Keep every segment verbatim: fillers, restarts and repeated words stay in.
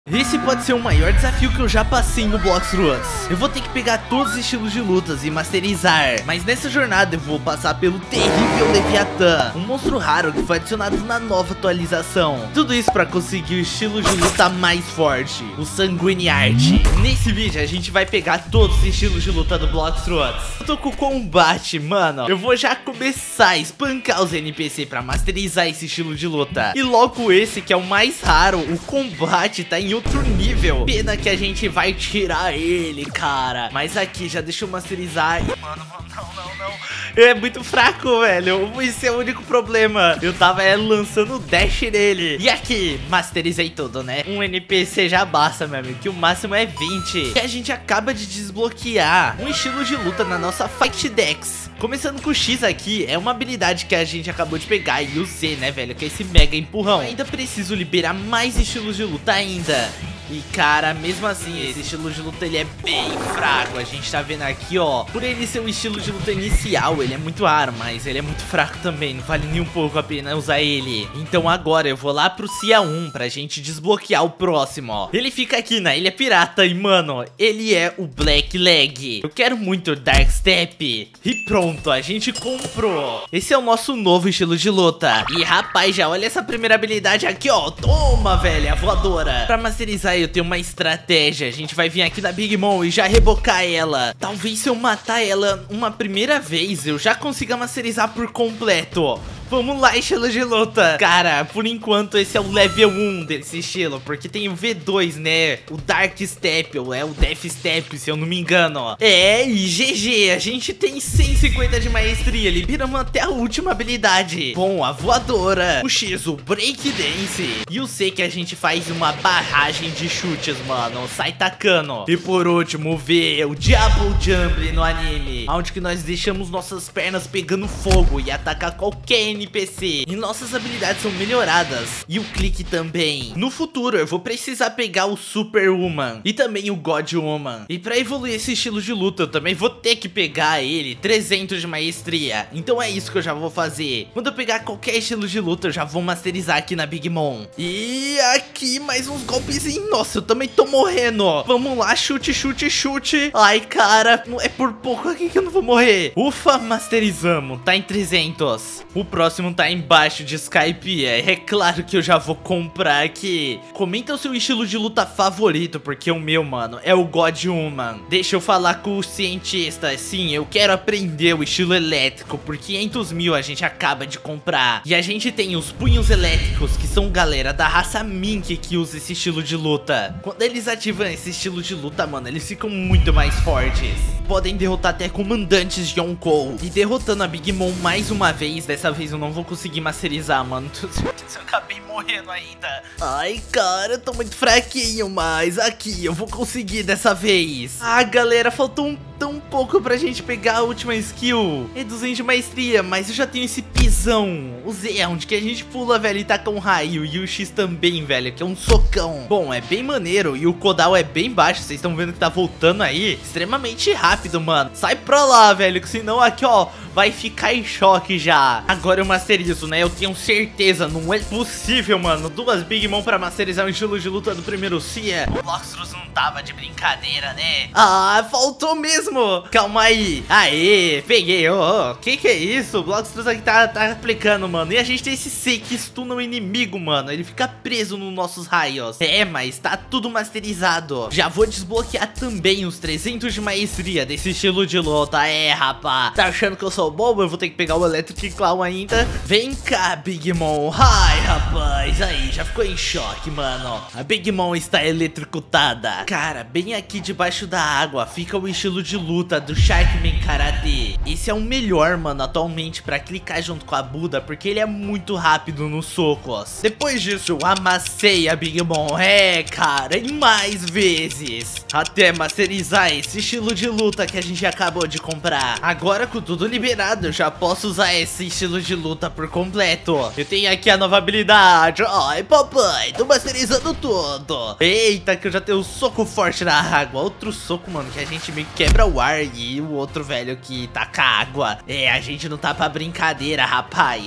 Esse pode ser o maior desafio que eu já passei no Blox Fruits. Eu vou ter que pegar todos os estilos de lutas e masterizar. Mas nessa jornada eu vou passar pelo terrível Leviatã, um monstro raro que foi adicionado na nova atualização. Tudo isso pra conseguir o estilo de luta mais forte, o Sanguiniarte. Nesse vídeo a gente vai pegar todos os estilos de luta do Blox Fruits. Eu tô com o combate, mano. Eu vou já começar a espancar os N P C pra masterizar esse estilo de luta. E logo esse que é o mais raro, o combate tá em outro nível. Pena que a gente vai tirar ele, cara. Mas aqui, já deixa eu masterizar. E, mano, não, não, não. É muito fraco, velho. Esse é o único problema. Eu tava é, lançando o dash nele. E aqui, masterizei tudo, né? Um N P C já basta, meu amigo, que o máximo é vinte. E a gente acaba de desbloquear um estilo de luta na nossa Fight Dex. Começando com o X aqui, é uma habilidade que a gente acabou de pegar. E o Z, né, velho, que é esse mega empurrão. Eu ainda preciso liberar mais estilos de luta ainda. E cara, mesmo assim, esse estilo de luta ele é bem fraco. A gente tá vendo aqui, ó, por ele ser o estilo de luta inicial, ele é muito raro, mas ele é muito fraco também. Não vale nem um pouco a pena usar ele. Então agora eu vou lá pro C A um pra gente desbloquear o próximo, ó. Ele fica aqui na Ilha Pirata e, mano, ele é o Black Leg. Eu quero muito o Dark Step. E pronto, a gente comprou. Esse é o nosso novo estilo de luta. E rapaz, já olha essa primeira habilidade aqui, ó. Toma, velho, a voadora. Pra masterizar eu tenho uma estratégia. A gente vai vir aqui na Big Mom e já rebocar ela. Talvez se eu matar ela uma primeira vez eu já consiga masterizar por completo. Vamos lá, estilo de luta. Cara, por enquanto esse é o level um desse estilo, porque tem o V dois, né? O Dark Step, ou é o Death Step, se eu não me engano. É, e G G, a gente tem cento e cinquenta de maestria, liberamos até a última habilidade. Bom, a voadora, o X, o Break Dance, e o C que a gente faz uma barragem de chutes, mano, sai tacando. E por último, o V, o Double Jump no anime, onde que nós deixamos nossas pernas pegando fogo e atacar qualquer N P C. E nossas habilidades são melhoradas. E o clique também. No futuro eu vou precisar pegar o Superwoman e também o Godwoman. E pra evoluir esse estilo de luta eu também vou ter que pegar ele trezentos de maestria. Então é isso que eu já vou fazer. Quando eu pegar qualquer estilo de luta eu já vou masterizar aqui na Big Mom. E aqui mais uns golpezinhos. Nossa, eu também tô morrendo. Vamos lá, chute, chute, chute. Ai, cara, é por pouco aqui que eu não vou morrer. Ufa, masterizamos. Tá em trezentos. O próximo O próximo tá embaixo de Skype. É claro que eu já vou comprar aqui. Comenta o seu estilo de luta favorito, porque o meu, mano, é o Godwoman. Deixa eu falar com o cientista. Sim, eu quero aprender o estilo elétrico. Por quinhentos mil a gente acaba de comprar. E a gente tem os punhos elétricos, que são galera da raça Mink que usa esse estilo de luta. Quando eles ativam esse estilo de luta, mano, eles ficam muito mais fortes. Podem derrotar até comandantes de Yonkou. E derrotando a Big Mom mais uma vez. Dessa vez eu não vou conseguir masterizar, mano. Eu acabei morrendo ainda. Ai, cara, eu tô muito fraquinho, mas aqui eu vou conseguir dessa vez. Ah, galera, faltou um tão pouco pra gente pegar a última skill. Reduzindo de maestria, mas eu já tenho esse pisão. O Z é onde que a gente pula, velho, e taca um raio. E o X também, velho, que é um socão. Bom, é bem maneiro e o Kodal é bem baixo. Vocês estão vendo que tá voltando aí extremamente rápido, mano. Sai pra lá, velho, que senão aqui, ó, vai ficar em choque já. Agora eu masterizo, né? Eu tenho certeza, não é possível, mano. Duas Big Mom pra masterizar o estilo de luta do primeiro C I A. O Blox Fruits não tava de brincadeira, né? Ah, faltou mesmo. Calma aí. Aê, peguei. Ô, oh, que que é isso? O Blox Fruits aqui tá, tá aplicando, mano. E a gente tem esse C que stuna o inimigo, mano. Ele fica preso nos nossos raios. É, mas tá tudo masterizado. Já vou desbloquear também os trezentos de maestria desse estilo de luta. É, rapá. Tá achando que eu sou bobo? Eu vou ter que pegar o Electric Claw ainda. Vem cá, Big Mom. Ai, rapaz. Aí, já ficou em choque, mano. A Big Mom está eletrocutada. Cara, bem aqui debaixo da água fica o estilo de luta do Sharkman Karate. Esse é o melhor, mano, atualmente pra clicar junto com a Buda, porque ele é muito rápido nos socos. Depois disso, eu amassei a Big Mom. É, cara, e mais vezes. Até masterizar esse estilo de luta que a gente acabou de comprar. Agora, com tudo liberado, eu já posso usar esse estilo de luta por completo. Eu tenho aqui a nova habilidade. Ai, papai, tô masterizando tudo. Eita, que eu já tenho um soco forte na água. Outro soco, mano, que a gente meio que quebra o ar. E o outro velho que taca água. É, a gente não tá pra brincadeira, rapaz.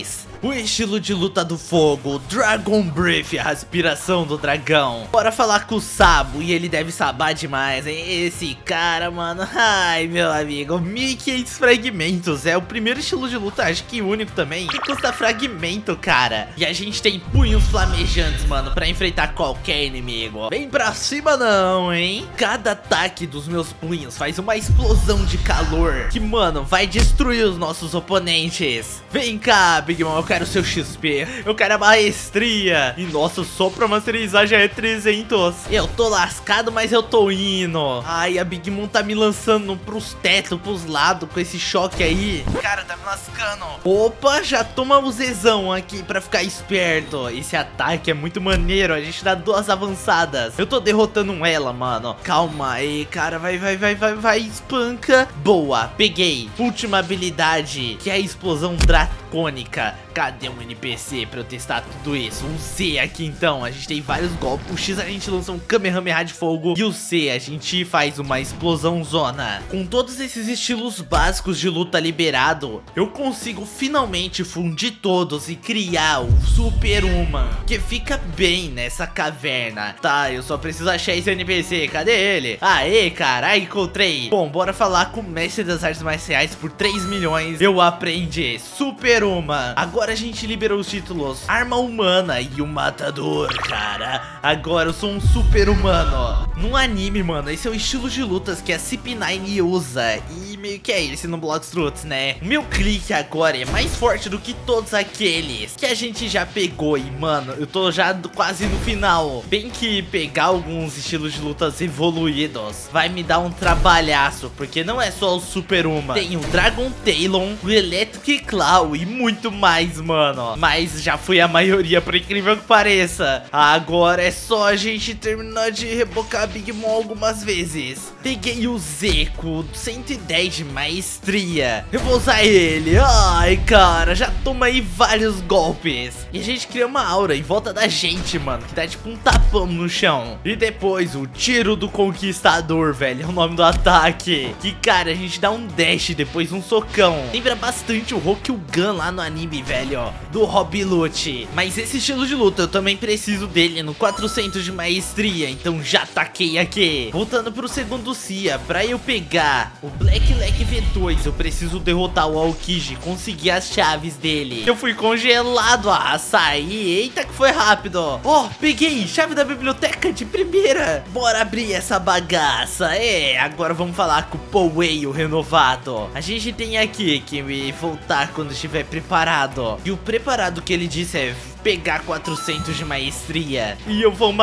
O estilo de luta do fogo, Dragon Breath, a respiração do dragão. Bora falar com o Sabo e ele deve sabar demais, hein? Esse cara, mano, ai meu amigo, mil e quinhentos fragmentos. É o primeiro estilo de luta, acho que único também, que custa fragmento, cara. E a gente tem punhos flamejantes, mano, pra enfrentar qualquer inimigo. Vem pra cima não, hein? Cada ataque dos meus punhos faz uma explosão de calor que, mano, vai destruir os nossos oponentes. Vem cá, Big Mom, eu quero seu X P, eu quero a maestria. E nossa, só pra masterizar já é trezentos. Eu tô lascado, mas eu tô indo. Ai, a Big Mom tá me lançando pros tetos, pros lados com esse choque aí. Cara, tá me lascando. Opa, já toma o Zezão aqui pra ficar esperto. Esse ataque é muito maneiro, a gente dá duas avançadas. Eu tô derrotando ela, mano. Calma aí, cara, vai, vai, vai, vai, vai, espanca. Boa, peguei. Última habilidade, que é a explosão dracônica. Cadê um N P C pra eu testar tudo isso? Um C aqui então, a gente tem vários golpes. O X a gente lança um Kamehameha de fogo. E o C a gente faz uma explosão zona. Com todos esses estilos básicos de luta liberado, eu consigo finalmente fundir todos e criar o Super Human, que fica bem nessa caverna. Tá, eu só preciso achar esse N P C, cadê ele? Aê, cara, encontrei. Bom, bora falar com o mestre das artes marciais por três milhões. Eu aprendi Super Human. Agora a gente liberou os títulos Arma Humana e o Matador, cara. Agora eu sou um super humano. No anime, mano, esse é o estilo de lutas que a C P nove usa. E meio que é esse no Bloxstruts, né? O meu clique agora é mais forte do que todos aqueles que a gente já pegou. E, mano, eu tô já quase no final. Bem que pegar alguns estilos de lutas evoluídos vai me dar um trabalhaço, porque não é só o Super Human. Tem o Dragon Talon, o Electric Claw e muito mais, mano. Mas já foi a maioria, por incrível que pareça. Agora é só a gente terminar de rebocar a Big Mom algumas vezes. Peguei o Zeco, cento e dez de maestria. Eu vou usar ele. Ai, cara, já toma aí vários golpes. E a gente cria uma aura em volta da gente, mano, que dá tipo um tapão no chão. E depois o Tiro do Conquistador, velho, é o nome do ataque. Que, cara, a gente dá um dash, depois um socão. Lembra bastante o Rokugan lá no anime, velho, ó, do Rob Lute. Mas esse estilo de luta eu também preciso dele no quatrocentos de maestria, então já taquei aqui. Voltando pro segundo Cia, pra eu pegar o Black Leg V dois, eu preciso derrotar o Aokiji, conseguir as chaves dele. Eu fui congelado, ah, saí. Eita, que foi rápido. Ó, oh, peguei chave da biblioteca de primeira. Bora abrir essa bagaça. É, agora vamos falar com o Poway, o renovado. A gente tem aqui que me voltar quando estiver preparado. E o preparado que ele disse é pegar quatrocentos de maestria. E eu vou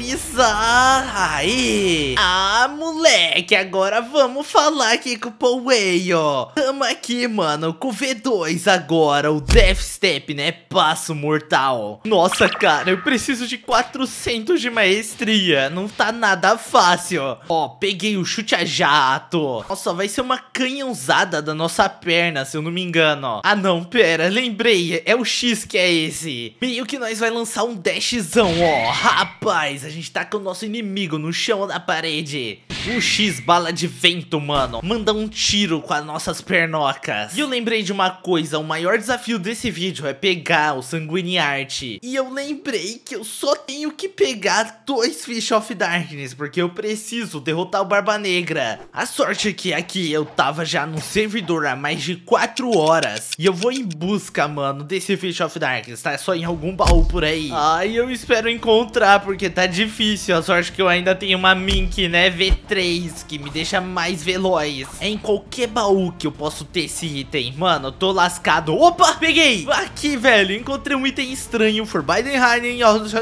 masterizar. Aí. Ah, moleque, agora vamos falar aqui com o Poway, ó. Tamo aqui, mano, com o V dois agora, o Death Step, né? Passo mortal. Nossa, cara, eu preciso de quatrocentos de maestria. Não tá nada fácil. Ó, peguei o chute a jato. Nossa, vai ser uma canhãozada da nossa perna, se eu não me engano. Ah, não, pera, lembrei. É o X que é esse. Meio que nós vai lançar um dashzão, ó. Rapaz, a gente tá com o nosso inimigo no chão da parede. O X, bala de vento, mano. Manda um tiro com as nossas pernocas. E eu lembrei de uma coisa. O maior desafio desse vídeo é pegar o Sanguiniarte. E eu lembrei que eu só tenho que pegar dois Fish of Darkness, porque eu preciso derrotar o Barba Negra. A sorte é que aqui eu tava já no servidor há mais de quatro horas. E eu vou em busca, mano, desse Fish of Darkness. Tá só em algum baú por aí. Ai, eu espero encontrar, porque tá difícil. A sorte que eu ainda tenho uma Mink, né, V três, que me deixa mais veloz. É em qualquer baú que eu posso ter esse item. Mano, eu tô lascado. Opa, peguei! Aqui, velho, encontrei um item estranho. Forbidden Hiding.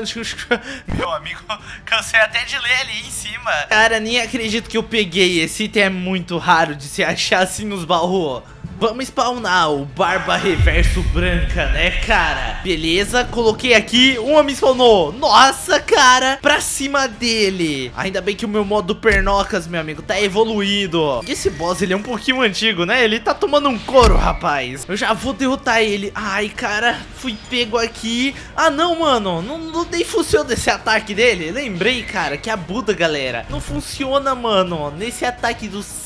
Meu amigo, cansei até de ler ali em cima. Cara, nem acredito que eu peguei. Esse item é muito raro de se achar assim nos baús. Vamos spawnar o Barba Reverso Branca, né, cara? Beleza, coloquei aqui. Um homem spawnou. Nossa, cara, pra cima dele. Ainda bem que o meu modo Pernocas, meu amigo, tá evoluído. E esse boss, ele é um pouquinho antigo, né? Ele tá tomando um couro, rapaz. Eu já vou derrotar ele. Ai, cara, fui pego aqui. Ah, não, mano, não, não nem funciona esse ataque dele. Lembrei, cara, que a Buda, galera, não funciona, mano, nesse ataque do C.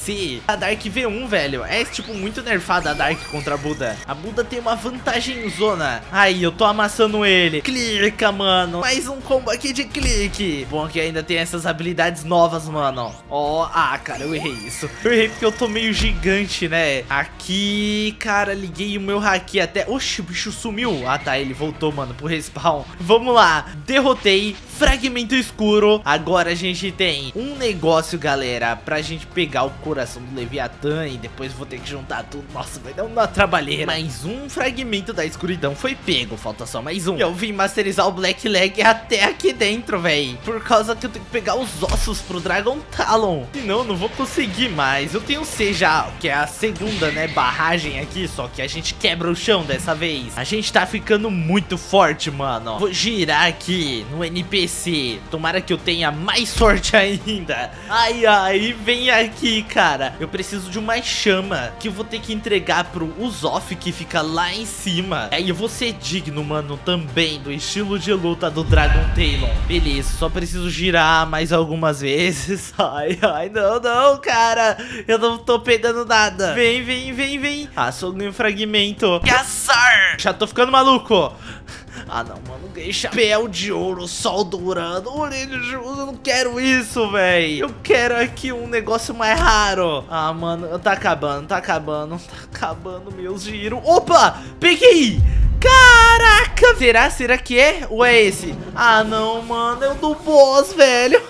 C da Dark V um, velho. É, tipo, muito nerfada a Dark contra a Buda. A Buda tem uma vantagem zona. Aí, eu tô amassando ele. Clica, mano. Mais um combo aqui de clique. Bom que ainda tem essas habilidades novas, mano. Ó, oh, ah, cara, eu errei isso. Eu errei porque eu tô meio gigante, né? Aqui, cara, liguei o meu haki até... Oxi, o bicho sumiu. Ah, tá, ele voltou, mano, pro respawn. Vamos lá. Derrotei. Fragmento escuro. Agora a gente tem um negócio, galera, pra gente pegar o coração do Leviatã e depois vou ter que juntar tudo. Nossa, vai dar uma trabalheira. Mais um fragmento da escuridão foi pego. Falta só mais um. Eu vim masterizar o Black Leg até aqui dentro, véi. Por causa que eu tenho que pegar os ossos pro Dragon Talon. Senão, não vou conseguir mais. Eu tenho C já, que é a segunda, né, barragem aqui. Só que a gente quebra o chão dessa vez. A gente tá ficando muito forte, mano. Vou girar aqui no N P C. Tomara que eu tenha mais sorte ainda. Ai, ai, vem aqui, cara. Eu preciso de uma chama que eu vou ter que entregar pro Usopp, que fica lá em cima. Aí eu vou ser digno, mano, também do estilo de luta do Dragon Talon. Beleza, só preciso girar mais algumas vezes. Ai, ai, não, não, cara. Eu não tô pegando nada. Vem, vem, vem, vem. Ah, só ganhei um fragmento. Que azar. Já tô ficando maluco. Ah, não, mano, ganhei chapéu de ouro, sol dourado, orelha de uso, eu não quero isso, velho. Eu quero aqui um negócio mais raro. Ah, mano, tá acabando, tá acabando, tá acabando meus giros. Opa, peguei. Caraca, será? Será que é? Ou é esse? Ah, não, mano, é o do boss, velho.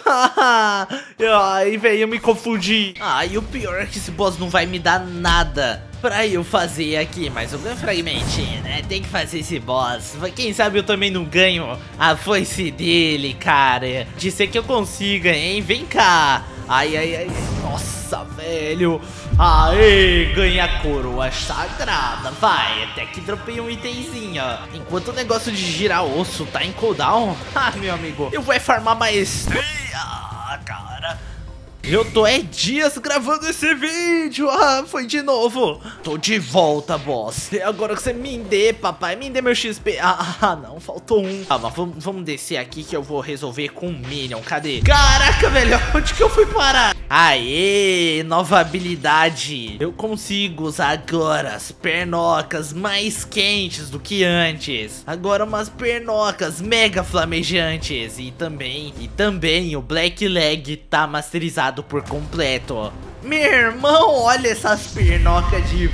Ai, velho, eu me confundi. Ah, e o pior é que esse boss não vai me dar nada pra eu fazer aqui, mas eu ganho fragmentinho, né? Tem que fazer esse boss. Quem sabe eu também não ganho a foice dele, cara. De ser que eu consiga, hein? Vem cá. Ai, ai, ai. Nossa, velho. Aê, ganha a coroa sagrada. Vai, até que dropei um itemzinho. Enquanto o negócio de girar osso tá em cooldown, ah, meu amigo, eu vou farmar maestria, cara. Eu tô é dias gravando esse vídeo. Ah, foi de novo. Tô de volta, boss. E agora que você me dê, papai, me dê meu X P. Ah, ah não, faltou um. Calma, vamos, vamos descer aqui que eu vou resolver com um Minion. Cadê? Caraca, velho, onde que eu fui parar? Aê, nova habilidade. Eu consigo usar agora as pernocas mais quentes do que antes. Agora umas pernocas mega flamejantes. E também, e também o Black Leg tá masterizado por completo. Meu irmão, olha essas pernocas de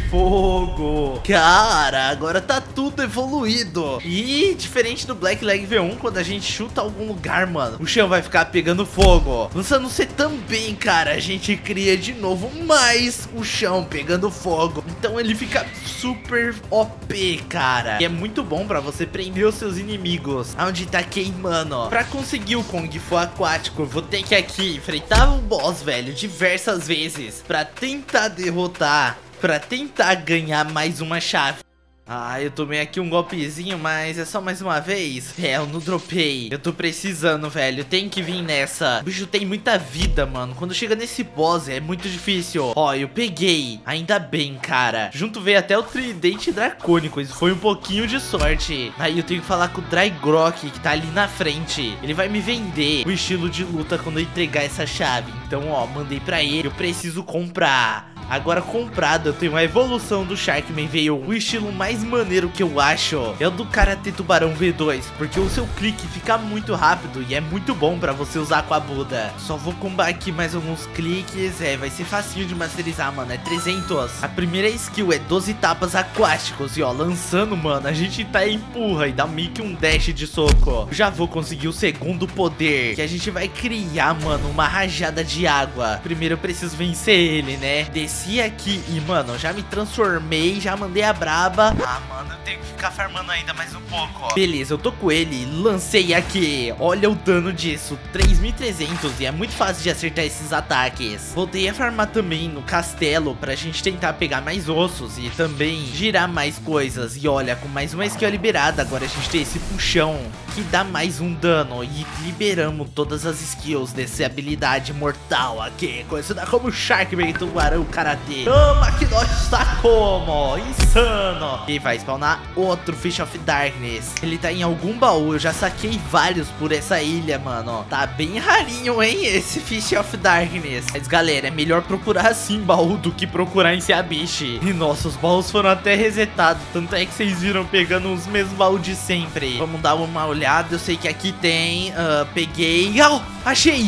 fogo. Cara, agora tá tudo evoluído. E diferente do Black Leg V um, quando a gente chuta algum lugar, mano, o chão vai ficar pegando fogo. Lançando C também, cara, a gente cria de novo mais o chão pegando fogo. Então ele fica super O P, cara. E é muito bom pra você prender os seus inimigos onde tá queimando. Pra conseguir o Kung Fu aquático, eu vou ter que aqui enfrentar o boss, velho, diversas vezes pra tentar derrotar, pra tentar ganhar mais uma chave. Ah, eu tomei aqui um golpezinho, mas é só mais uma vez. É, eu não dropei. Eu tô precisando, velho, tem que vir nessa. O bicho tem muita vida, mano. Quando chega nesse boss é muito difícil. Ó, eu peguei, ainda bem, cara. Junto veio até o tridente dracônico. Isso foi um pouquinho de sorte. Aí eu tenho que falar com o Drygrok, que tá ali na frente. Ele vai me vender o estilo de luta quando eu entregar essa chave. Então, ó, mandei pra ele. Eu preciso comprar. Agora comprado, eu tenho a evolução do Sharkman veio. O estilo mais maneiro que eu acho é o do Karate Tubarão V dois, porque o seu clique fica muito rápido e é muito bom pra você usar com a Buda. Só vou combar aqui mais alguns cliques. É, vai ser facinho de masterizar, mano, é trezentos. A primeira skill é doze tapas aquáticos. E ó, lançando, mano, a gente tá empurra e dá meio que um dash de soco. Já vou conseguir o segundo poder, que a gente vai criar, mano, uma rajada de água. Primeiro eu preciso vencer ele, né? Desse Desci aqui e, mano, já me transformei, já mandei a braba. Ah, mano, eu tenho que ficar farmando ainda mais um pouco, ó. Beleza, eu tô com ele, lancei aqui. Olha o dano disso, três mil e trezentos, e é muito fácil de acertar esses ataques. Voltei a farmar também no castelo pra gente tentar pegar mais ossos e também girar mais coisas. E olha, com mais uma skill liberada, agora a gente tem esse puxão que dá mais um dano. E liberamos todas as skills dessa habilidade mortal aqui, conhecida como Sharkman Tubarão Karate Karatê. Toma que nós está como? Insano. E vai spawnar outro Fish of Darkness. Ele tá em algum baú. Eu já saquei vários por essa ilha, mano. Tá bem rarinho, hein, esse Fish of Darkness. Mas, galera, é melhor procurar assim baú do que procurar em Seabishi. E, nossa, os baús foram até resetados. Tanto é que vocês viram pegando os mesmos baús de sempre. Vamos dar uma olhada. Eu sei que aqui tem. Uh, peguei. Oh, achei.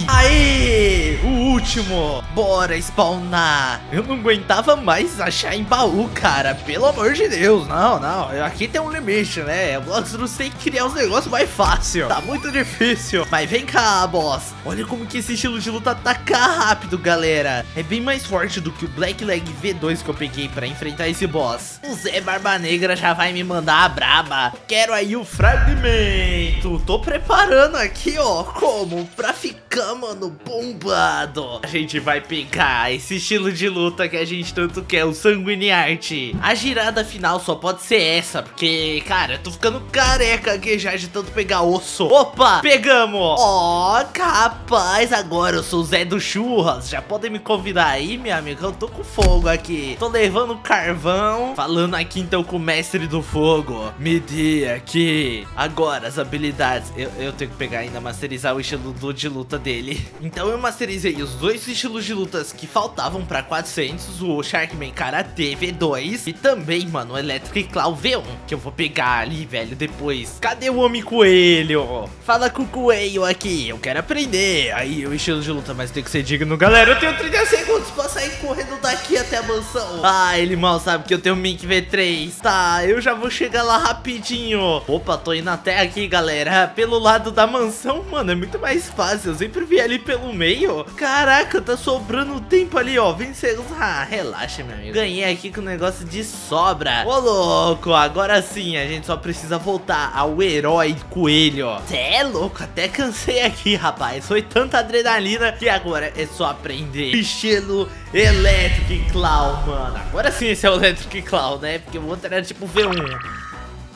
Aê! O último. Bora spawnar. Eu não aguentava mais achar em baú, cara. Pelo amor de Deus. Não, não. Aqui tem um limite, né? O Bloxroot tem que criar os negócios mais fácil. Tá muito difícil. Mas vem cá, boss. Olha como que esse estilo de luta ataca rápido, galera. É bem mais forte do que o Black Leg V dois que eu peguei pra enfrentar esse boss. O Zé Barba Negra já vai me mandar a braba. Quero aí o fragmento. Tô preparando aqui, ó. Como? Pra ficar, mano, bombado. A gente vai pegar esse estilo de luta que a gente tanto quer, o Sanguiniarte. A girada final só pode ser essa, porque, cara, eu tô ficando careca aqui já de tanto pegar osso. Opa, pegamos. Ó, oh, capaz, agora eu sou o Zé do Churras. Já podem me convidar aí, minha amiga, eu tô com fogo aqui. Tô levando carvão. Falando aqui então com o mestre do fogo. Me dê aqui. Agora as habilidades. Eu, eu tenho que pegar ainda, masterizar o estilo do, de luta dele. Então eu masterizei os dois estilos de lutas que faltavam pra quatrocentos. O Sharkman Karatê V dois. E também, mano, o Electric Claw V um. Que eu vou pegar ali, velho, depois. Cadê o homem coelho? Fala com o coelho aqui. Eu quero aprender. Aí, o estilo de luta, mas tem que ser digno, galera. Eu tenho trinta segundos pra sair correndo daqui até a mansão. Ah, ele mal sabe que eu tenho o Mink V três. Tá, eu já vou chegar lá rapidinho. Opa, tô indo até aqui, galera. Pelo lado da mansão, mano, é muito mais fácil. Eu sempre vi ali pelo meio. Caraca, tá sobrando tempo ali, ó. vinte segundos. Ah, relaxa, meu amigo. Ganhei aqui com o negócio de sobra. Ô, louco, agora sim, a gente só precisa voltar ao herói coelho. Cê é louco, até cansei aqui, rapaz. Foi tanta adrenalina que agora é só aprender estilo Electric Claw, mano. Agora sim esse é o Electric Claw, né? Porque o outro era tipo V um.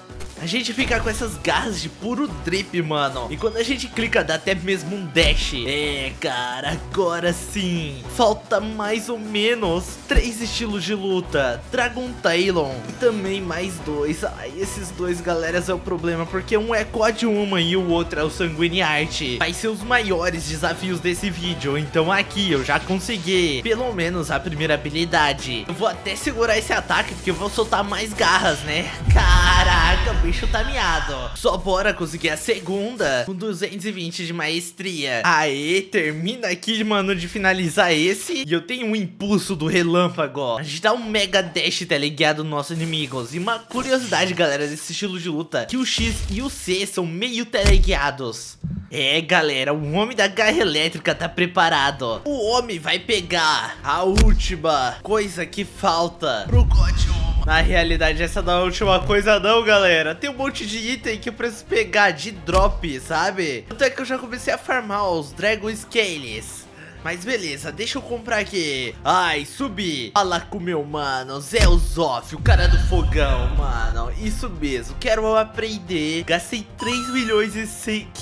A gente fica com essas garras de puro drip, mano. E quando a gente clica, dá até mesmo um dash. É, cara, agora sim. Falta mais ou menos três estilos de luta. Dragon Talon e também mais dois. Ai, esses dois, galera, é o problema. Porque um é Code Human e o outro é o Sanguiniarte. Vai ser os maiores desafios desse vídeo. Então aqui eu já consegui pelo menos a primeira habilidade. Eu vou até segurar esse ataque porque eu vou soltar mais garras, né? Caraca, o bicho tá miado. Só bora conseguir a segunda com duzentos e vinte de maestria. Aê, termina aqui, mano, de finalizar esse. E eu tenho um impulso do relâmpago. A gente dá um mega dash teleguiado nos nossos inimigos. E uma curiosidade, galera, desse estilo de luta, que o X e o C são meio teleguiados. É, galera, o homem da garra elétrica tá preparado. O homem vai pegar a última coisa que falta pro God Human. Na realidade, essa não é a última coisa não, galera. Tem um monte de item que eu preciso pegar de drop, sabe? Tanto é que eu já comecei a farmar os Dragon Scales. Mas beleza, deixa eu comprar aqui. Ai, subi. Fala com o meu mano, Zé Zoff, o cara do fogão, mano. Isso mesmo, quero aprender. Gastei três milhões e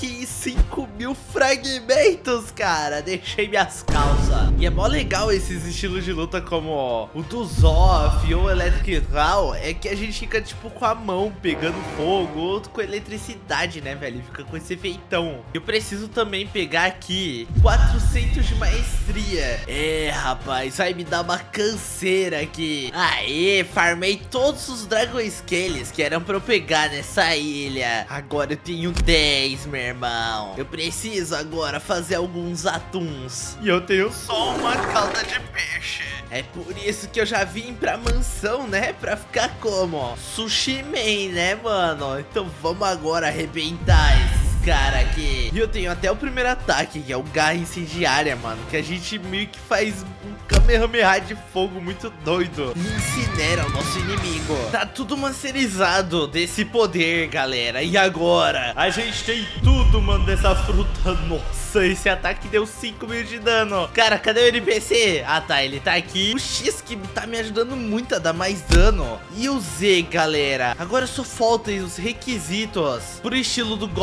cinco mil fragmentos, cara. Deixei minhas calças. E é mó legal esses estilos de luta como ó, o do Zoff ou o Electric Claw. É que a gente fica tipo com a mão pegando fogo, outro com eletricidade, né, velho? Fica com esse efeitão. Eu preciso também pegar aqui quatrocentos de maestria. É, rapaz, vai me dar uma canseira aqui. Aê, farmei todos os Dragon Scales que eram pra eu pegar nessa ilha. Agora eu tenho dez, meu irmão. Eu preciso agora fazer alguns atuns. E eu tenho só uma cauda de peixe. É por isso que eu já vim pra mansão, né? Pra ficar como? Sushi Man, né, mano? Então vamos agora arrebentar esses cara aqui. E eu tenho até o primeiro ataque, que é o garra incendiária, mano. Que a gente meio que faz um Kamehameha de fogo muito doido. E incinera o nosso inimigo. Tá tudo masterizado desse poder, galera. E agora? A gente tem tudo, mano, dessa fruta. Nossa, esse ataque deu cinco mil de dano. Cara, cadê o N P C? Ah, tá, ele tá aqui. O X que tá me ajudando muito a dar mais dano. E o Z, galera. Agora só faltam os requisitos pro estilo do God Human.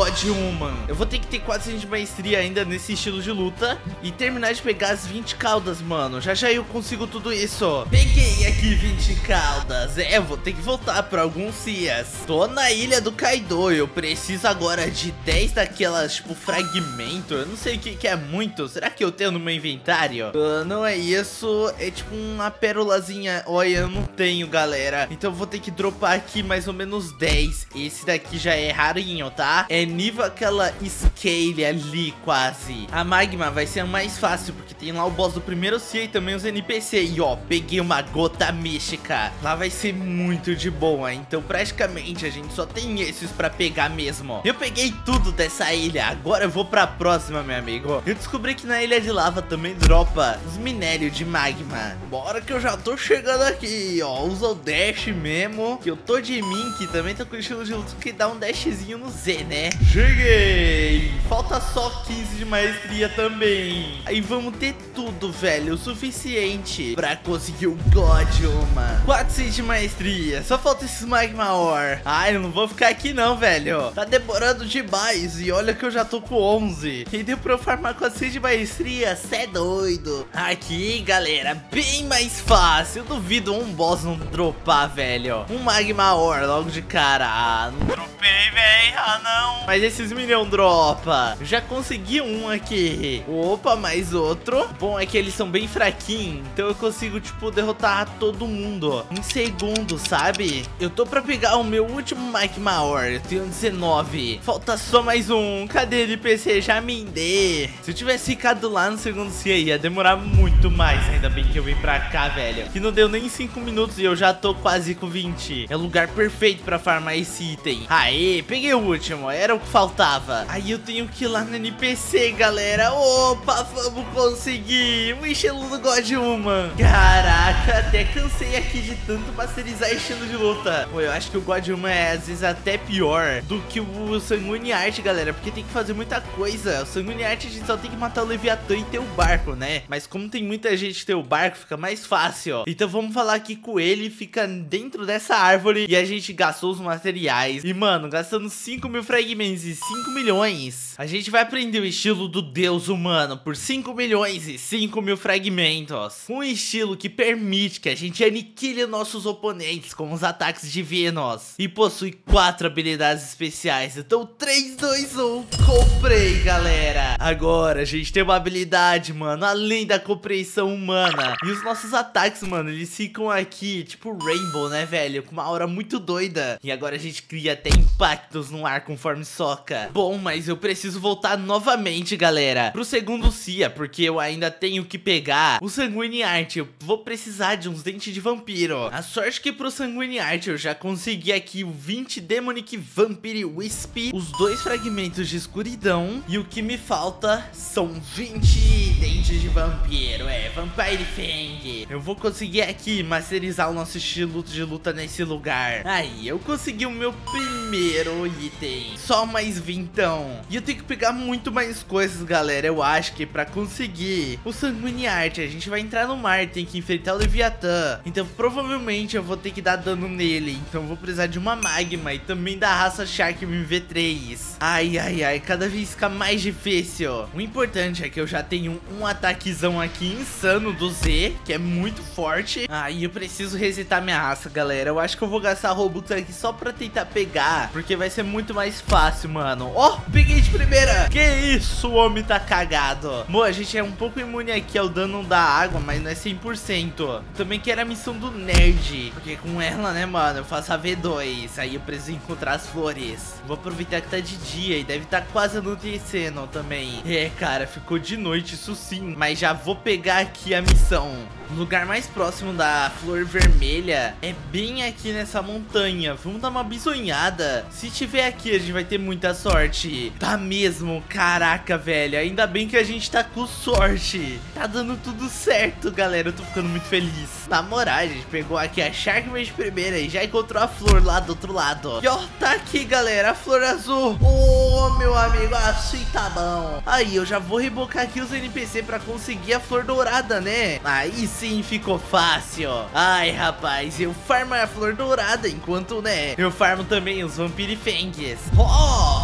Human. Eu vou ter que ter quatrocentos de maestria ainda nesse estilo de luta e terminar de pegar as vinte caudas, mano. Já já eu consigo tudo isso. Peguei aqui vinte caudas. É, eu vou ter que voltar pra alguns Cias. Tô na ilha do Kaido. Eu preciso agora de dez daquelas, tipo, fragmento. Eu não sei o que, que é muito. Será que eu tenho no meu inventário? Uh, não é isso. É tipo uma pérolazinha. Olha, eu não tenho, galera. Então eu vou ter que dropar aqui mais ou menos dez. Esse daqui já é rarinho, tá? É nível aquela scale ali, quase. A magma vai ser a mais fácil, porque tem lá o boss do primeiro Cia e também os N P C. E ó, peguei uma gota mística. Lá vai ser muito de boa. Então praticamente a gente só tem esses pra pegar mesmo. Eu peguei tudo dessa ilha. Agora eu vou pra próxima, meu amigo. Eu descobri que na ilha de lava também dropa os minérios de magma. Bora que eu já tô chegando aqui, ó. Usa o dash mesmo, que eu tô de mim, que também tô com o estilo de luta que dá um dashzinho no Z, né? Cheguei! Falta só quinze de maestria também. Aí vamos ter tudo, velho, o suficiente pra conseguir o God, mano. quatrocentos de maestria. Só falta esses magma ore. Ai, eu não vou ficar aqui não, velho. Tá demorando demais. E olha que eu já tô com onze. E deu pra eu farmar quatrocentos de maestria. Cê é doido. Aqui, galera, bem mais fácil. Eu duvido um boss não dropar, velho. Um magma ore logo de cara. Ah, não dropei, velho. Ah, não. Mas esses minion dropa. Eu já consegui um aqui. Opa, mais outro. Bom, é que eles são bem fraquinhos. Então eu consigo, tipo, derrotar todo mundo em segundo, sabe? Eu tô pra pegar o meu último magma ore. Eu tenho dezenove. Falta só mais um. Cadê N P C? Já me dê. Se eu tivesse ficado lá no segundo Cia, ia demorar muito mais. Ainda bem que eu vim pra cá, velho. Que não deu nem cinco minutos e eu já tô quase com vinte. É o lugar perfeito pra farmar esse item. Aê, peguei o último. Era o que faltava. Aí eu tenho que ir lá no N P C, galera. Opa, vamos conseguir. O estilo do God Human. Caraca, até cansei aqui de tanto masterizar estilo de luta. Pô, eu acho que o God Human é às vezes até pior do que o Sanguine Art, galera, porque tem que fazer muita coisa. O Sanguine Art a gente só tem que matar o Leviatã e ter o barco, né? Mas como tem muita gente ter o barco, fica mais fácil, ó. Então vamos falar aqui com ele, fica dentro dessa árvore e a gente gastou os materiais. E, mano, gastando cinco mil fragmentos e cinco milhões, a gente vai aprender o estilo do Deus humano por cinco milhões e cinco mil fragmentos. Um estilo que permite que a gente aniquile nossos oponentes com os ataques divinos e possui quatro habilidades especiais. Então três, dois, um, comprei, galera. Agora a gente tem uma habilidade, mano, além da compreensão humana. E os nossos ataques, mano, eles ficam aqui tipo Rainbow, né, velho? Com uma aura muito doida. E agora a gente cria até impactos no ar conforme soca. Bom, mas eu preciso voltar novamente, galera, pro segundo Cia, porque eu ainda tenho que pegar o Sanguine Art. Eu vou precisar de uns dentes de vampiro. A sorte que pro Sanguine Art eu já consegui aqui o vinte Demonic Vampire Wisp, os dois fragmentos de escuridão, e o que me falta são vinte dentes de vampiro, é, Vampire Fang. Eu vou conseguir aqui masterizar o nosso estilo de luta nesse lugar. Aí, eu consegui o meu primeiro item. Só mais vintão. E eu tenho que pegar muito mais coisas, galera, eu acho que pra conseguir o Sanguine Art, a gente vai entrar no mar, tem que enfrentar o Leviatã. Então provavelmente eu vou ter que dar dano nele. Então eu vou precisar de uma magma e também da raça Shark M V três. Ai, ai, ai, cada vez fica mais difícil. O importante é que eu já tenho um ataquezão aqui insano do Z, que é muito forte. Aí eu preciso resetar minha raça, galera. Eu acho que eu vou gastar Robux aqui só pra tentar pegar, porque vai ser muito mais fácil, mano. Ó, oh, peguei de primeira. Que isso, o homem tá cagado. Bom, a gente é um pouco imune aqui ao dano da água, mas não é cem por cento. Também quero a missão do nerd, porque com ela, né, mano, eu faço a V dois. Aí eu preciso encontrar as flores. Vou aproveitar que tá de dia e deve estar tá quase anoitecendo também. É, cara, ficou de noite, isso sim. Mas já vou pegar aqui a missão. O lugar mais próximo da flor vermelha é bem aqui nessa montanha. Vamos dar uma bisonhada. Se tiver aqui, a gente vai ter muita sorte. Tá mesmo, caraca, velho. Ainda bem que a gente tá com sorte. Tá dando tudo certo, galera. Eu tô ficando muito feliz. Na moral, a gente pegou aqui a Sharkman de primeira e já encontrou a flor lá do outro lado. E ó, tá aqui, galera, a flor azul. Ô, oh, meu amigo, assim tá bom. Aí, eu já vou rebocar aqui os N P C pra conseguir a flor dourada, né? Aí sim, ficou fácil. Ai, rapaz, eu farmo a flor dourada enquanto, né, eu farmo também os Vampire Fangs. Ó, oh, drop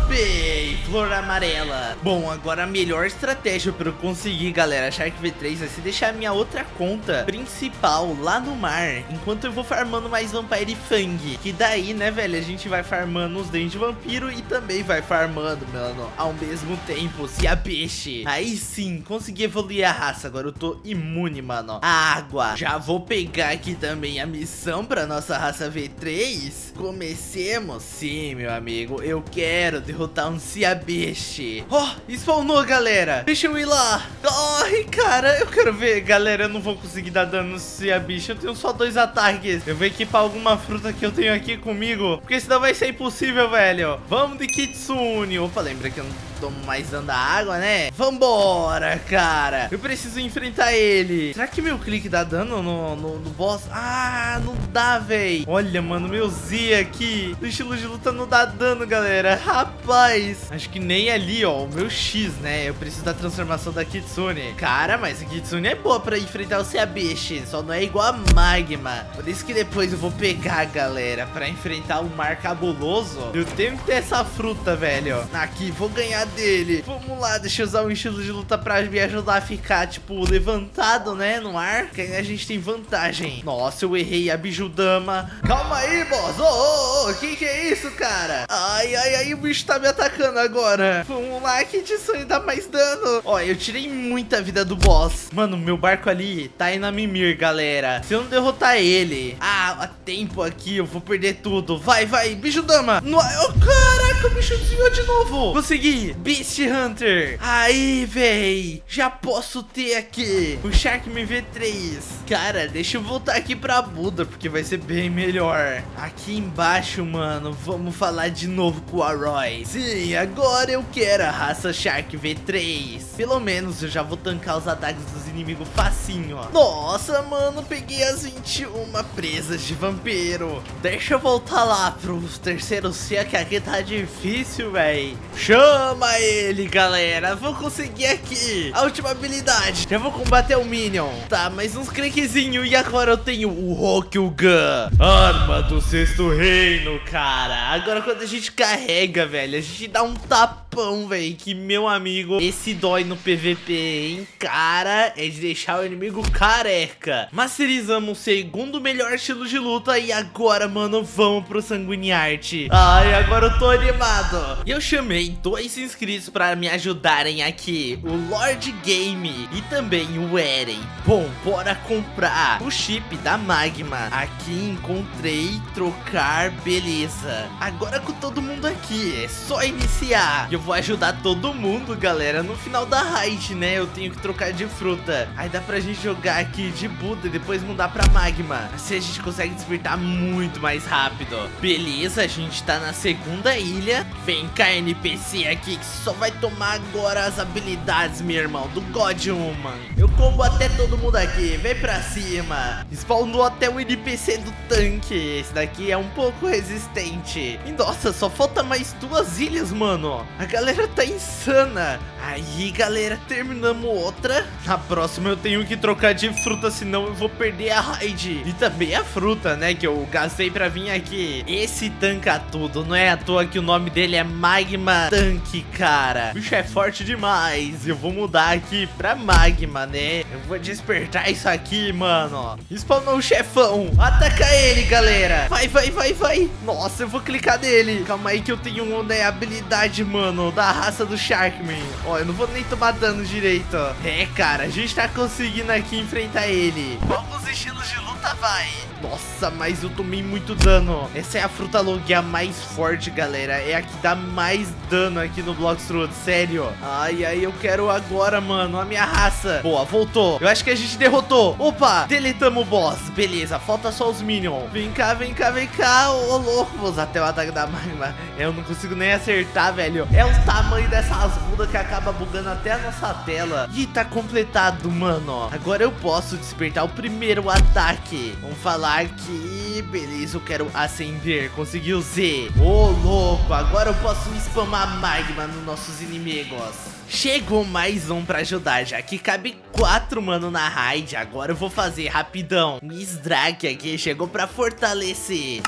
Dropei, flor amarela. Bom, agora a melhor estratégia para eu conseguir, galera, Shark V três vai ser deixar a minha outra conta principal lá no mar, enquanto eu vou farmando mais Vampire Fang. Que daí, né, velho, a gente vai farmando os dentes de vampiro e também vai farmando, mano, ao mesmo tempo, se a peixe. Aí sim, consegui evoluir a raça. Agora eu tô imune, mano, a água. Já vou pegar aqui também a missão pra nossa raça V três. Comecemos. Sim, meu amigo, eu quero derrotar um Ciabiche. Ó, oh, spawnou, galera. Deixa eu ir lá. Ai, cara, eu quero ver. Galera, eu não vou conseguir dar dano no Ciabiche. Eu tenho só dois ataques. Eu vou equipar alguma fruta que eu tenho aqui comigo, porque senão vai ser impossível, velho. Vamos de Kitsune. Opa, lembra que eu não tomo mais dano da água, né? Vambora, cara. Eu preciso enfrentar ele. Será que meu clique dá dano no, no, no boss? Ah, não dá, véi. Olha, mano, meu Z aqui do estilo de luta não dá dano, galera. Rapaz, acho que nem ali, ó, o meu X, né? Eu preciso da transformação da Kitsune. Cara, mas a Kitsune é boa pra enfrentar o Ciabiche, só não é igual a Magma. Por isso que depois eu vou pegar, galera, pra enfrentar o mar cabuloso. Eu tenho que ter essa fruta, velho. Aqui, vou ganhar dele. Vamos lá, deixa eu usar um estilo de luta pra me ajudar a ficar, tipo, levantado, né, no ar, que aí a gente tem vantagem. Nossa, eu errei a Bijudama. Calma aí, boss. Ô, ô, ô, que que é isso, cara? Ai, ai, ai, o bicho tá me atacando agora. Vamos lá, que Kitsune dá mais dano. Ó, eu tirei muita vida do boss. Mano, meu barco ali tá indo a mimir, galera. Se eu não derrotar ele, ah, há tempo aqui, eu vou perder tudo. Vai, vai, Bijudama. No... Oh, caraca, o bicho desviou de novo. Consegui. Beast Hunter. Aí, véi. Já posso ter aqui o Sharkman V três. Cara, deixa eu voltar aqui pra Buda, porque vai ser bem melhor. Aqui embaixo, mano, vamos falar de novo com o Aroy. Sim, agora eu quero a raça Shark V três. Pelo menos eu já vou tancar os ataques dos inimigos facinho, ó. Nossa, mano, peguei as vinte e uma presas de vampiro. Deixa eu voltar lá pro terceiro C, que aqui tá difícil, véi. Chama ele, galera. Vou conseguir aqui a última habilidade. Já vou combater o Minion. Tá, mais uns cliquezinhos. E agora eu tenho o Rokugan, arma do sexto reino, cara. Agora quando a gente carrega, velho, a gente dá um tapão, velho, que, meu amigo, esse dói no P V P, hein? Cara, é de deixar o inimigo careca. Masterizamos o segundo melhor estilo de luta. E agora, mano, vamos pro Sanguiniarte. Ai, agora eu tô animado. E eu chamei dois inscritos pra me ajudarem aqui, o Lord Game e também o Eren. Bom, bora comprar o chip da Magma. Aqui encontrei trocar, beleza. Agora com todo mundo aqui, é só iniciar. E eu vou ajudar todo mundo, galera, no final da raid, né? Eu tenho que trocar de fruta. Aí dá pra gente jogar aqui de Buda e depois mudar pra Magma. Assim a gente consegue despertar muito mais rápido. Beleza, a gente tá na segunda ilha. Vem cá, N P C aqui, que só vai tomar agora as habilidades, meu irmão, do God Human. Eu combo até todo mundo aqui, vem pra cima. Spawnou até o N P C do tanque. Esse daqui é um pouco resistente. E nossa, só falta mais duas ilhas, mano. A galera tá insana. Aí, galera, terminamos outra. Na próxima eu tenho que trocar de fruta, senão eu vou perder a raid. E também a fruta, né, que eu gastei pra vir aqui. Esse tanca tudo, não é à toa que o nome dele é Magma Tanque, cara. O bicho é forte demais. Eu vou mudar aqui pra Magma, né? Eu vou despertar isso aqui, mano. Spawnou o chefão. Ataca ele, galera. Vai, vai, vai, vai. Nossa, eu vou clicar nele. Calma aí que eu tenho, né, habilidade, mano, da raça do Sharkman. Ó, eu não vou nem tomar dano direito. É, cara, a gente tá conseguindo aqui enfrentar ele. Alguns estilos de luta, vai. Nossa, mas eu tomei muito dano. Essa é a fruta logia mais forte, galera. É a que dá mais dano aqui no Bloxroot, sério. Ai, ai, eu quero agora, mano, a minha raça. Boa, voltou. Eu acho que a gente derrotou. Opa, deletamos o boss. Beleza, falta só os minions. Vem cá, vem cá, vem cá. Ô, louco, vou usar até o ataque da Magma. Eu não consigo nem acertar, velho. É o tamanho dessas budas que acaba bugando até a nossa tela. Ih, tá completado, mano. Agora eu posso despertar o primeiro ataque. Vamos falar aqui. Beleza, eu quero acender. Consegui o Z. Ô, louco, agora eu posso spamar Magma nos nossos inimigos. Chegou mais um pra ajudar, já que cabe quatro, mano, na raid. Agora eu vou fazer rapidão. O Sdrake aqui chegou pra fortalecer.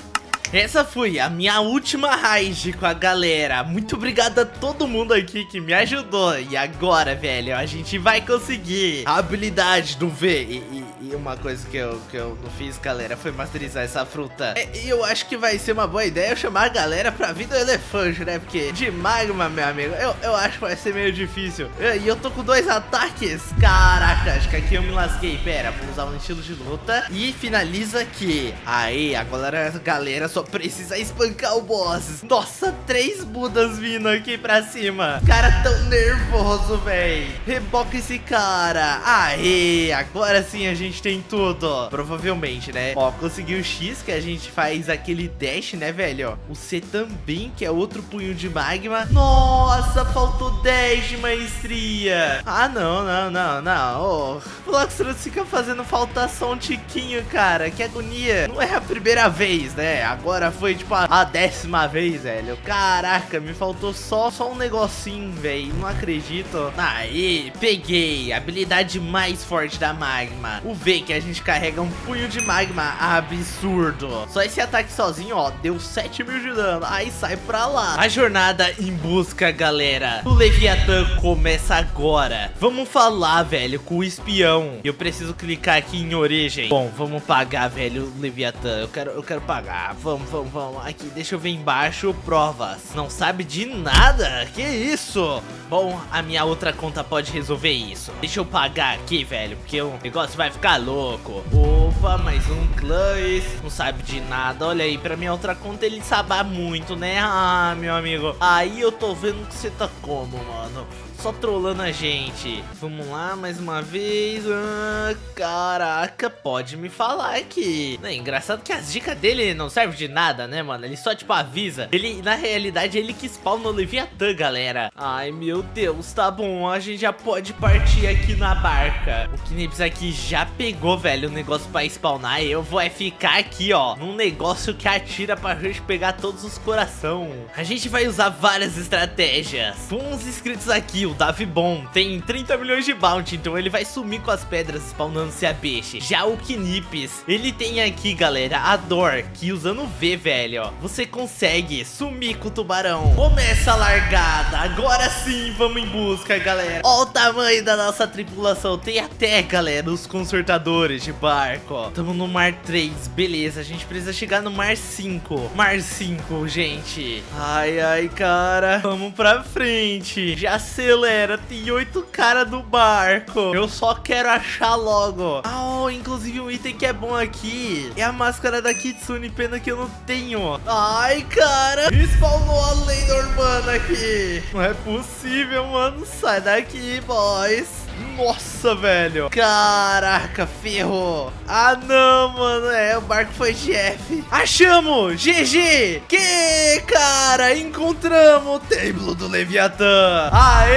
essa foi a minha última raid com a galera. Muito obrigado a todo mundo aqui que me ajudou. E agora, velho, a gente vai conseguir a habilidade do V. E, e, e uma coisa que eu, que eu não fiz, galera, foi masterizar essa fruta. E eu acho que vai ser uma boa ideia eu chamar a galera pra vir do elefante, né? Porque de magma, meu amigo, eu, eu acho que vai ser meio difícil. E eu, eu tô com dois ataques. Caraca, acho que aqui eu me lasquei. Pera, vou usar um estilo de luta. E finaliza aqui. Aí, agora a galera só precisa espancar o boss. Nossa, três budas vindo aqui pra cima. Cara tão nervoso, véi. Reboca esse cara. Aê, agora sim a gente tem tudo. Provavelmente, né? Ó, conseguiu o X, que a gente faz aquele dash, né, velho? O C também, que é outro punho de magma. Nossa, faltou dez de maestria. Ah, não, não, não, não. Oh, o Bloxruts fica fazendo falta só um tiquinho, cara. Que agonia. Não é a primeira vez, né? Agora foi, tipo, a, a décima vez, velho. Caraca, me faltou só, só um negocinho, velho. Não acredito. Aí, peguei. Habilidade mais forte da magma. O V, que a gente carrega um punho de magma absurdo. Só esse ataque sozinho, ó, deu sete mil de dano. Aí sai pra lá. A jornada em busca, galera, do Leviatã começa agora. Vamos falar, velho, com o espião. Eu preciso clicar aqui em origem. Bom, vamos pagar, velho, o Leviatã. Eu quero, eu quero pagar. Vamos, vamos, vamos. Aqui, deixa eu ver embaixo. Provas. Não sabe de nada? Que isso? Bom, a minha outra conta pode resolver isso. Deixa eu pagar aqui, velho, porque o negócio vai ficar louco. Opa, mais um Clãs. Não sabe de nada. Olha aí, pra minha outra conta ele sabe muito, né? Ah, meu amigo. Aí eu tô vendo que você tá como, mano? Só trolando a gente. Vamos lá, mais uma vez. Ah, caraca, pode me falar aqui. É engraçado que as dicas dele não servem de nada, né, mano? Ele só, tipo, avisa. Ele, na realidade, ele que spawna o Leviatã, galera. Ai, meu Deus, tá bom. A gente já pode partir aqui na barca. O Knibs aqui já pegou, velho, o negócio pra spawnar. Eu vou é ficar aqui, ó, num negócio que atira pra gente pegar todos os coração. A gente vai usar várias estratégias. Com uns inscritos aqui, o Davi Bom tem trinta milhões de bounty, então ele vai sumir com as pedras spawnando-se a peixe. Já o Knipes, ele tem aqui, galera, a Dor, que usando o V, velho, ó, você consegue sumir com o tubarão. Começa a largada, agora sim, vamos em busca, galera. Ó o tamanho da nossa tripulação, tem até, galera, os consertadores de barco, ó. Tamo no mar três, beleza, a gente precisa chegar no mar cinco. Mar cinco, gente. Ai, ai, cara, vamos pra frente. Já sei, galera, tem oito caras no barco. Eu só quero achar logo. Ah, oh, inclusive um item que é bom aqui é a máscara da Kitsune, pena que eu não tenho. Ai, cara, spawnou a lenda urbana aqui. Não é possível, mano. Sai daqui, boys. Nossa, velho. Caraca, ferrou. Ah, não, mano. É, o barco foi de F. Achamos! G G! Que, cara? Encontramos o templo do Leviatã.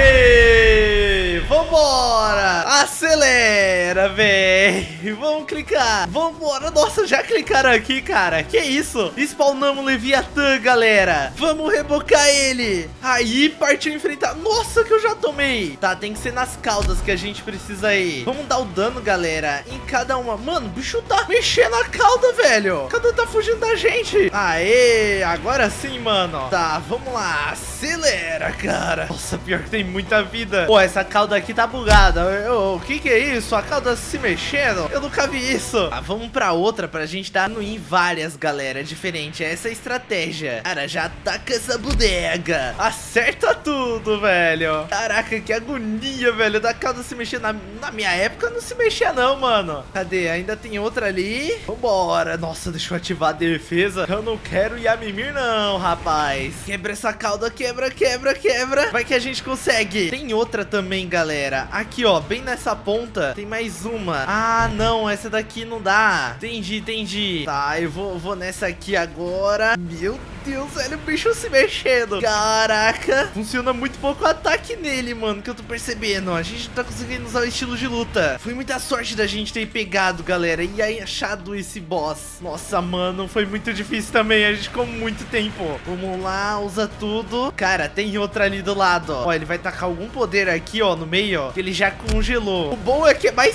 Aê! Vambora! Acelera, velho. Vamos clicar. Vambora. Nossa, já clicaram aqui, cara. Que isso? Spawnamos o Leviatã, galera. Vamos rebocar ele. Aí, partiu enfrentar. Nossa, que eu já tomei. Tá, tem que ser nas caudas que a gente precisa ir. Vamos dar o dano, galera, em cada uma. Mano, o bicho tá mexendo a cauda, velho. Cada tá fugindo da gente. Aê, agora sim, mano. Tá, vamos lá. Acelera, cara. Nossa, pior que tem muita vida. Pô, essa cauda aqui tá bugada. O que que é isso? A cauda se mexendo? Eu nunca vi isso. Ah, vamos pra outra pra gente dar no em várias, galera. É diferente, é essa a estratégia. Cara, já ataca essa bodega. Acerta tudo, velho. Caraca, que agonia, velho. Da cauda se mexer. Na, na minha época não se mexia não, mano. Cadê? Ainda tem outra ali. Vambora. Nossa, deixa eu ativar a defesa. Eu não quero ir a mimir não, rapaz. Quebra essa cauda. Quebra, quebra, quebra. Vai que a gente consegue. Tem outra também, galera. Aqui, ó. Bem nessa ponta. Tem mais uma. Ah, não. Essa daqui não dá. Entendi, entendi. Tá, eu vou, vou nessa aqui agora. Meu Deus, velho. O bicho se mexendo. Caraca. Funciona muito pouco o ataque nele, mano. Que eu tô percebendo. A gente tá conseguindo usar o estilo de luta. Foi muita sorte da gente ter pegado, galera, e aí achado esse boss. Nossa, mano, foi muito difícil também. A gente ficou muito tempo. Vamos lá, usa tudo. Cara, tem outra ali do lado, ó. Ó, ele vai tacar algum poder aqui, ó, no meio, ó, que ele já congelou. O bom é que é mais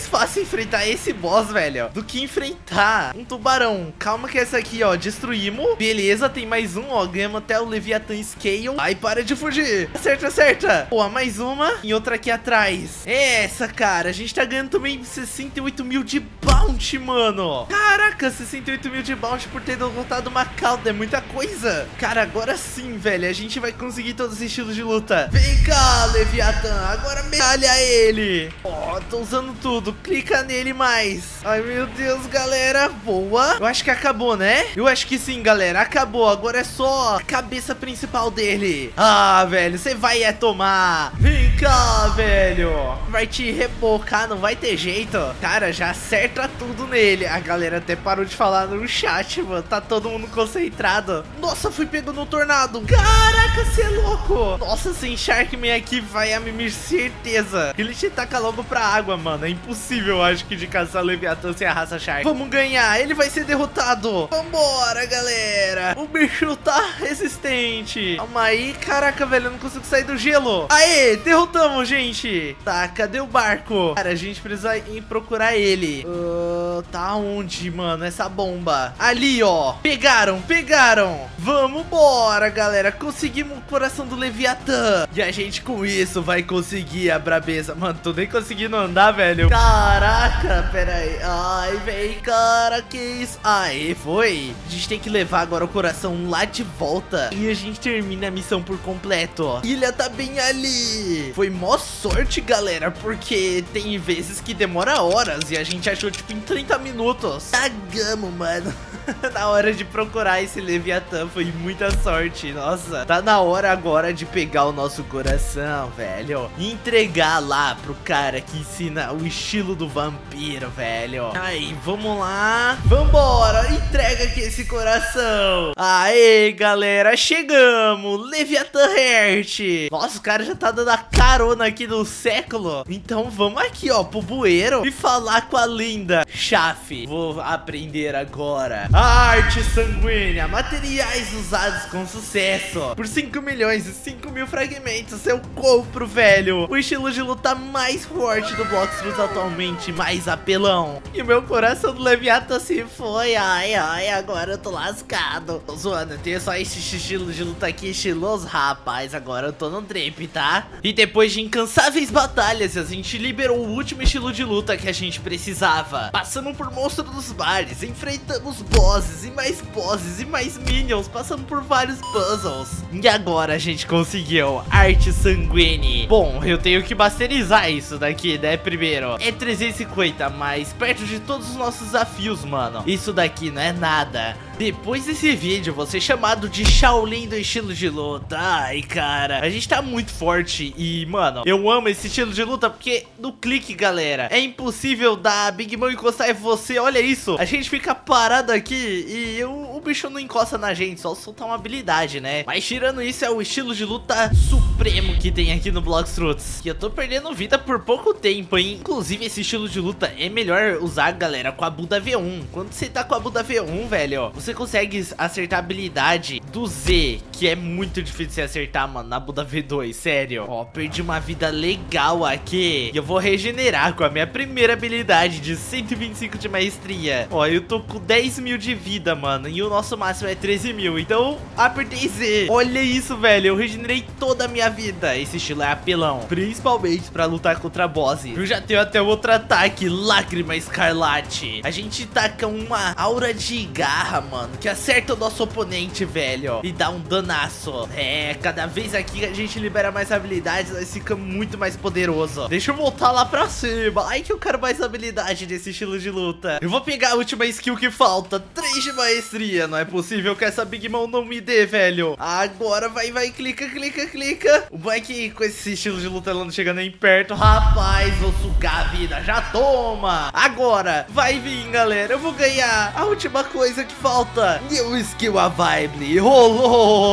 fácil enfrentar esse boss, velho, do que enfrentar um tubarão. Calma que essa aqui, ó, destruímos. Beleza, tem mais um, ó, ganhamos até o Leviathan Scale. Ai, para de fugir. Acerta, acerta. Pô, mais uma e outra aqui atrás. Essa, cara, a gente tá ganhando também sessenta e oito mil de bounty, mano. Caraca, sessenta e oito mil de bounty por ter derrotado uma cauda, é muita coisa. Cara, agora sim, velho, a gente vai conseguir todos os estilos de luta. Vem cá, Leviathan, agora medalha ele. Ó, tô usando tudo, clica nele mais. Ai, meu Deus, galera, boa. Eu acho que acabou, né? Eu acho que sim, galera, acabou. Agora é só a cabeça principal dele. Ah, velho, você vai é tomar. Vem cá, velho. Vai te rebocar, não vai ter jeito. Cara, já acerta tudo nele. A galera até parou de falar no chat, mano. Tá todo mundo concentrado. Nossa, fui pego no tornado. Caraca, você é louco. Nossa, sem Sharkman aqui vai a mimir, certeza. Ele te taca logo pra água, mano. É impossível, acho que, de caçar Leviathan sem a raça Shark. Vamos ganhar, ele vai ser derrotado. Vambora, galera. O bicho tá resistente. Calma aí. Caraca, velho, eu não consigo sair do gelo. Aê, derrotamos, gente. Tá, cadê o barco? Cara, a gente precisa ir procurar ele. Uh, tá onde, mano, essa bomba? Ali, ó. Pegaram, pegaram. Vamos embora, galera. Conseguimos o coração do Leviathan. E a gente, com isso, vai conseguir a brabeza. Mano, tô nem conseguindo andar, velho. Caraca, pera aí. Ai, vem, cara, que isso? Aê, foi. A gente tem que levar agora o coração lá de volta. E a gente termina a missão por completo, ó. Ilha tá bem ali. Foi mó sorte, galera, porque tem vezes que demora horas e a gente achou, tipo, em trinta minutos. Cagamos, mano. Na hora de procurar esse Leviathan, foi muita sorte. Nossa, tá na hora agora de pegar o nosso coração, velho, e entregar lá pro cara que ensina o estilo do vampiro, velho. Aí, vamos lá. Vambora, entrega aqui esse coração. Aê, galera, chegamos. Leviathan Heart. Nossa, o cara já tá dando a carona aqui no século. Então vamos aqui, ó, pro bueiro e falar com a linda Chaf. Vou aprender agora a arte sanguínea. Materiais usados com sucesso. Por cinco milhões e cinco mil fragmentos eu compro, velho. O estilo de luta mais forte do Bloxroot atualmente, mais apelão. E o meu coração do Leviathan se foi. Ai, ai, agora eu tô lascado. Tô zoando, eu tenho só esse estilo de luta aqui estiloso, rapaz. Agora eu tô no trip, tá? E depois de incansáveis batalhas, a gente liberou o último estilo de luta que a gente precisava. Passamos por monstros dos mares, enfrentamos bosses e mais bosses e mais minions, passamos por vários puzzles. E agora a gente conseguiu arte sanguínea. Bom, eu tenho que masterizar isso daqui, né, primeiro. É trezentos e cinquenta, mas perto de todos os nossos desafios, mano. Isso daqui não é nada. Depois desse vídeo, vou ser chamado de Shaolin do estilo de luta. Ai, cara, a gente tá muito forte. E, mano, eu amo esse estilo de luta porque no clique, galera, é impossível da Big Mom encostar em você. Olha isso, a gente fica parado aqui e o, o bicho não encosta na gente, só soltar uma habilidade, né? Mas tirando isso, é o estilo de luta supremo que tem aqui no Bloxroot. E eu tô perdendo vida por pouco tempo, hein? Inclusive, esse estilo de luta é melhor usar, galera, com a Buda V um. Quando você tá com a Buda V um, velho, você consegue acertar a habilidade do Z, que é muito difícil de acertar, mano, na Buda V dois, sério. Ó, perdi uma vida legal aqui. E eu vou regenerar com a minha primeira habilidade de cento e vinte e cinco de maestria. Ó, eu tô com dez mil de vida, mano, e o nosso máximo é treze mil. Então, apertei Z. Olha isso, velho, eu regenerei toda a minha vida. Esse estilo é apelão, principalmente pra lutar contra boss. Eu já tenho até outro ataque, Lágrima Escarlate. A gente taca uma aura de garra, mano, que acerta o nosso oponente, velho, e dá um danaço. É, cada vez aqui a gente libera mais habilidades, nós ficamos muito mais poderoso. Deixa eu voltar lá pra cima. Ai, que eu quero mais habilidade desse estilo de luta. Eu vou pegar a última skill que falta, três de maestria. Não é possível que essa Big Mom não me dê, velho. Agora vai, vai, clica, clica, clica. O bom é que com esse estilo de luta ela não chega nem perto. Rapaz, vou sugar a vida, já toma. Agora, vai vir, galera, eu vou ganhar a última coisa que falta. New skill available. Rolou.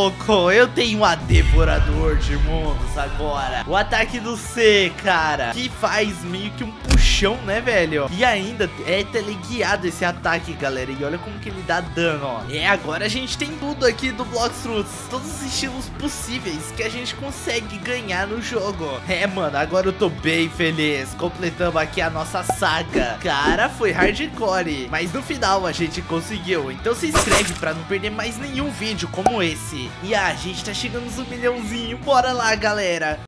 louco, eu tenho a Devorador de Mundos agora. O ataque do C, cara, que faz meio que um puxão, né, velho? E ainda é teleguiado esse ataque, galera. E olha como que ele dá dano, ó. É, agora a gente tem tudo aqui do Bloxroot, todos os estilos possíveis que a gente consegue ganhar no jogo. É, mano, agora eu tô bem feliz. Completamos aqui a nossa saga. Cara, foi hardcore, mas no final a gente conseguiu. Então se inscreve pra não perder mais nenhum vídeo como esse. E a gente tá chegando nos um milhãozinho. Bora lá, galera.